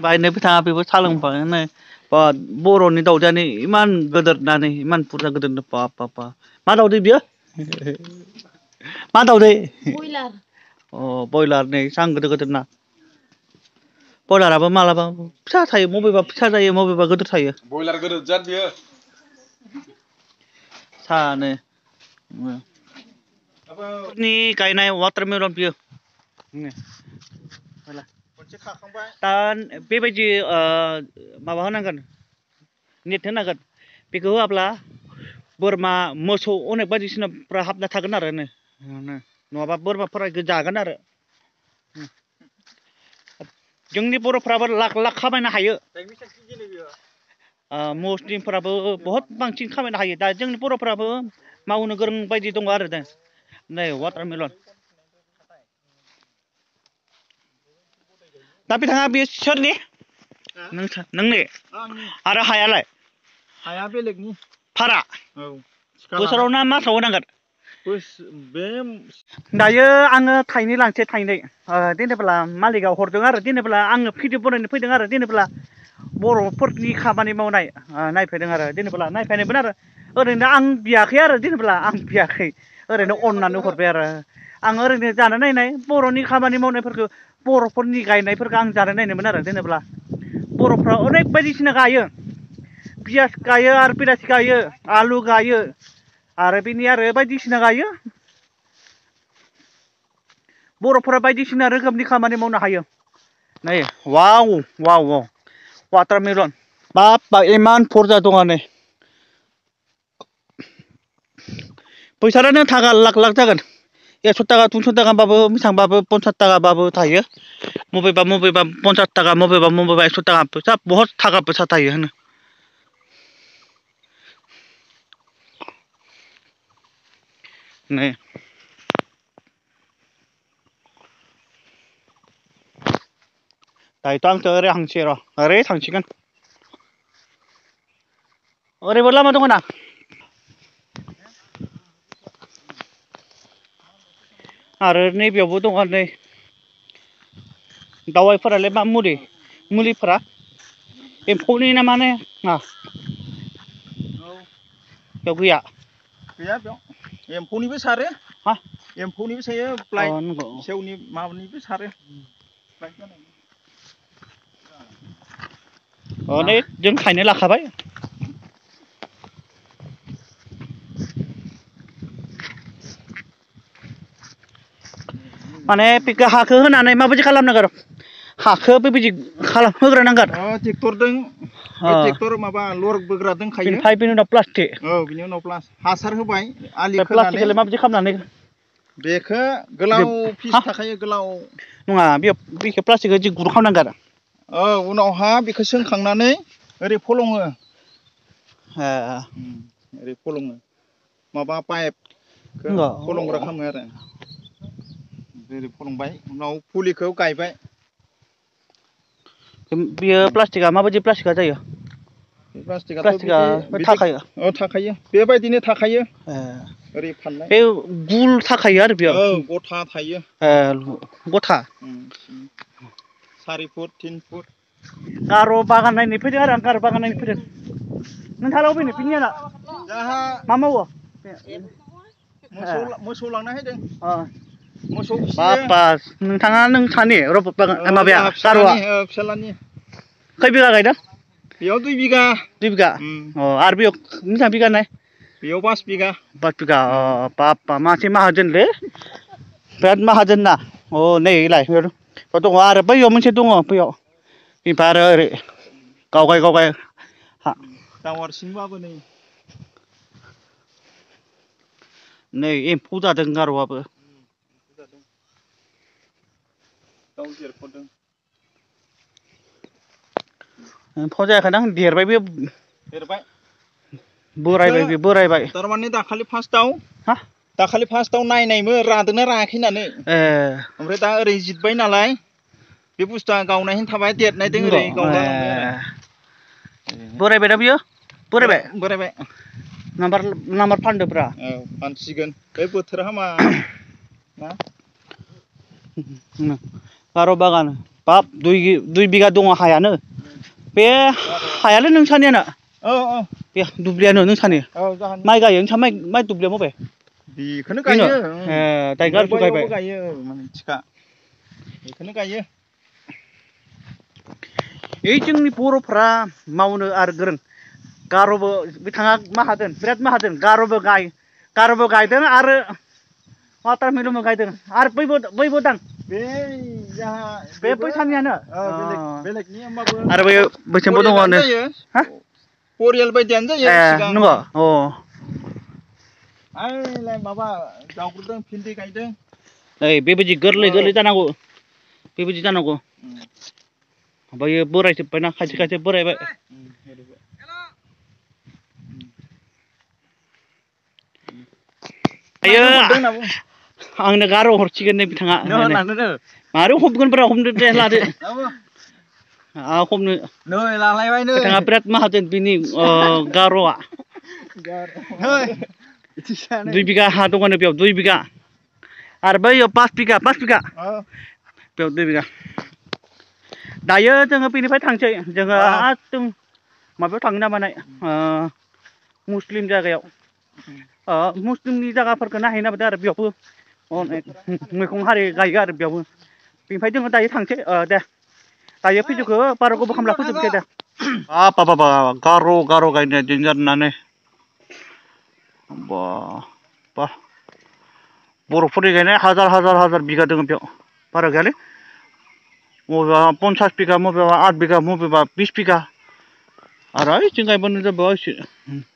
बायनोबो थाङा बेबो सा लोंफानो बा बर'नि दाउदैयानो इमान गोदोरनानै इमान बुरजा गोदोर बाब बाब बाब मा दाउदै बियो मा दाउदै बयलार अ बयलार नै सां गोदोर गोदोर ना बयलाराबो मालाबा फिसा थायो मबेबा फिसा जायो मबेबा गोदोर थायो बयलार गोदोर जाद बियो सानो नि गायनाय वाटारमेलन बियो खनसे खाखांबाय दा बेबायदि माबा होनांगोन नेट होनांगोन बेखौ होआब्ला बोरमा मोसौ अनेक बायदिसिनाफ्रा हाबना थागोन आरो नङाबा बोरमाफोरा जागोन आरो जोंनि बर'फ्राबो लाख लाख खामायनो हायो मुस्लिमफोराबो बहुत बांसिन खामायनो हायो दा जोंनि बर'फ्राबो मावनो गोरों बायदि दङ आरो दा नै वाटारमेलन दा बिथाङा बे सोरनि नोंनि आरो हायालाय हाया बेलेगनि भारा औ बोसोराव ना मासाव होनांगोन बे दायो आङो थाइनै लांसै थाइनै जेनेब्ला मालिकआ हरदों आरो जेनेब्ला आङो भिडिअ बनायनो फैदों आरो जेनेब्ला बर'फोरनि खामानि मावनाय नायफैदों आरो जेनेब्ला नायफैनायमोन आरो ओरैनो आं बियाखै आरो जेनेब्ला आं बियाखै ओरैनो अननानै हरबाय आरो आं ओरैनो जानो नायनाय बर'नि खामानि मावनायफोरखौ बर'फोरनि गायनायफोरखौ आं जानो नायनोमोन आरो जेनेब्ला बर'फ्रा अनेक बायदिसिना गायो पियास गायो आरो बिलाथि गायो आलु गायो आरो बिनि आरो बायदिसिना गायो बर'फोरा बायदिसिना रोखोमनि खामानि मावनो हायो नै वाव वाव वाव वाटारमेलन बाब इमान बुरजा दङ नै फैसायानो थाखा लाख लाख जागोन 100 थाखा 200 थाखाबाबो बेसेबांबाबो 50 थाखाबाबो थायो मबेबा 50 थाखा मबेबा 100 थाखा फैसा बहुत थाखा फैसा थायो होनो नै दायोथ' आंथ' ओरै हांसै र' ओरै थांसिगोन ओरैबो लामा दङ ना आरो नैबेयावबो दङ नै दावाइफोरालाय मा मुलिफोरा एम्फौनि ना माने बेयाव गैया बेयाव एम्फौनिबो सारो हा एम्फौनिबो सारो अ फ्लाइ नंगौ सेवनि माबानिबो सारो नै जों खायनो लाखाबाय माने बेखौ हाखौ होनानै माबायदि खालामनांगोन हाखौ बेबायदि होग्रोनांगोन ट्रेक्टर माबा लर बोग्रा दंखायो बिनिफ्राय बिनि उनाव प्लास्टिक औ बिनि उनाव हासार होबाय आलि बे खोनानै प्लास्टिकखौलाय माबायदि खालामनानै बेखौ गोलाव फिस थाखायो गोलाव नङा बेखौ प्लास्टिकखौ जि गुदुं खालामनांगोन औ उनावहा बेखौ सोंखांनानै ओरै फलङो ओरै फलङो माबा पाइपखौ फलंग्रा खालामो आरो ओरै फलंबाय उनाव फुलिखौ गायबाय बियो प्लास्टिकआ माबायदि प्लास्टिकआ जायो प्लास्टिकआथ' प्लास्टिकआ थाखायो थाखायो बेबायदिनो थाखायो ओरै फाननाय बे गुल थाखायो आरो बेयाव गथा थायो गथा 4 फुट 3 फुट गार' बागान नायनो फैदों आरो आं गार' बागान नायनो फैदों नोंथाङा फैनो बिनियाना जाहा मा मावो मोसौ लांना फैदों मोसौ फिसियो बाबा नोंथाङा नोंसानि रबट बागान माबाया जाहा गार'आ फिसालानि खै बिगा गायदों बेयाव 2 बिगा 2 बिगा आरो बेयाव बेसेबां बिगा नाय बेयाव 5 बिगा बाबा मानसि माहाजोनलै बिराद माहाजोन ना नैलाय दङ आरो बैयाव मोनसे दङ बैयाव बेनिफ्राय आरो ओरै गावगाय दावारसिंबाबो नै एम्फौ जादों गार'आबो दाउ देरफुदों एम्फौ जायाखैदां देरबाय बे बोरायबाय बे बोरायबाय थारमाने दाखालि फार्स्टआव नायनायमोन रादोंना रायाखै होननानै ओमफ्राय दा ओरै जिरबाय नालाय बे बुस्थुआ गावनायनो थाबाय देरनायदों ओरै गावला लांबाय आरो बोरायबाय दा बियो बोरायबाय नाम्बार फानदोब्रा फानसिगोन बे बोथोर हामा गार' बागान बाब 2 बिगा दङ हायानो बे हायालाय नोंसानियानो बे दुब्लियानो नोंसानि माइ गायो नोंसा माइ दुब्लिया बबे बेखौनो गायो दाइगार गायबाय गायो माने थिखा बेखौनो गायो ओइ जोंनि बर'फ्रा मावनो आरो गोरों गार'बो बिथाङा माहाजोन बिराद माहाजोन गार'बो गायदों आरो वाटारमेलनबो गायदों आरो बैबो दां बे बैसानियानो बेलेगनि होमबाबो आरो बैसोमबो दङ हा परियाल बायदियानो जायो सिगां नंगौ अ आइलाय माबा जावग्रोदों भिन्दि गायदों ओइ बेबायदि गोरलै जानांगौ बेबायदि जानांगौ ओमफ्राय बोरायजोब्बायना खायसे बोरायबाय आयो आंनो गार' हरसिगोन नै बिथाङा मारै हमगोनब्रा हमदो दे लादो हमनो नै लालायबाय नै बिथाङा बिराद माहाजोन बिनि गार'आ 2 बिगा हा दङनो बेयाव 2 बिगा आरो बैयाव 5 बिगा बेयाव 2 बिगा दायो जोङो बेनिफ्राय थांसै जोङो एकदम माबायाव थांनो नामानाय मुस्लिम जायगायाव मुस्लिमनि जायगाफोरखौ नायहैनो नागिरदों आरो बेयावबो अनेक मैगं हारि गायो आरो बेयावबो बेनिफ्राय जोङो दायो थांसै दे दायो भिडिअखौ बारा गोबाव खालामला फोजोबसै दे बाबा गार' गायनाय देन्जार होननानै बा बर'फोरनि गायनाय हाजार बिगा दङ बेयाव बारा गैयालै मबेबा 50 बिगा मबेबा 8 बिगा मबेबा 20 बिगा आरो जों गायबानो जाबाय